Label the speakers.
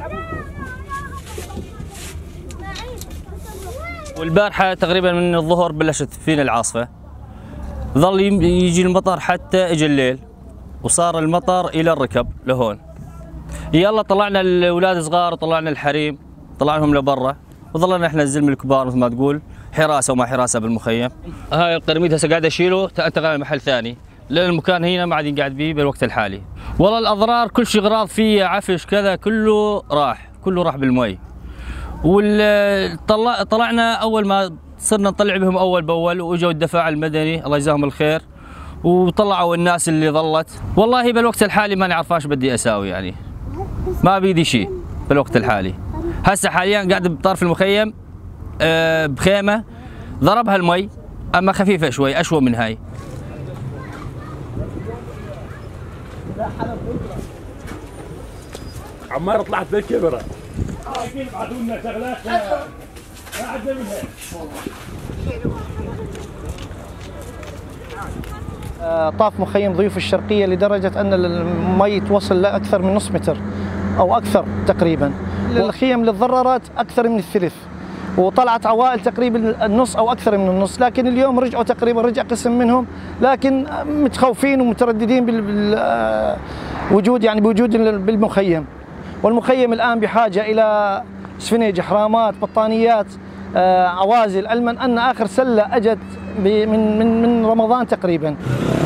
Speaker 1: والبارحة تقريبا من الظهر بلشت فينا العاصفة، ظل يجي المطر حتى اجى الليل، وصار المطر الى الركب لهون. يلا طلعنا الاولاد صغار وطلعنا الحريم، طلعناهم لبرا، وظلنا احنا الزلمه الكبار مثل ما تقول حراسه وما حراسه بالمخيم. هاي القرميد هسه قاعد اشيله انتقل لمحل ثاني، لان المكان هنا ما عاد ينقعد به بالوقت الحالي. والله الاضرار كل شيء اغراض فيه عفش كذا كله راح بالمي. طلعنا اول ما صرنا نطلع بهم اول باول، واجوا الدفاع المدني الله يجزاهم الخير وطلعوا الناس اللي ظلت. والله بالوقت الحالي ما نعرفاش بدي اساوي، يعني ما بيدي شيء بالوقت الحالي. هسه حاليا قاعد بطرف المخيم بخيمه ضربها المي، اما خفيفه شوي اشوى من هاي.
Speaker 2: عمار طلعت بالكاميرا يبعثوا لنا شغلات ما عندنا منها.
Speaker 3: طاف مخيم ضيوف الشرقية لدرجة أن المي توصل لأكثر من نصف متر أو أكثر تقريبا. الخيم اللي تضررت أكثر من الثلث، وطلعت عوائل تقريبا النص أو أكثر من النص، لكن اليوم رجعوا تقريبا، رجع قسم منهم، لكن متخوفين ومترددين بالوجود، يعني بوجود بالمخيم. والمخيم الآن بحاجة إلى سفنج، حرامات، بطانيات، عوازل، علما أن آخر سلة أجت من رمضان تقريبا.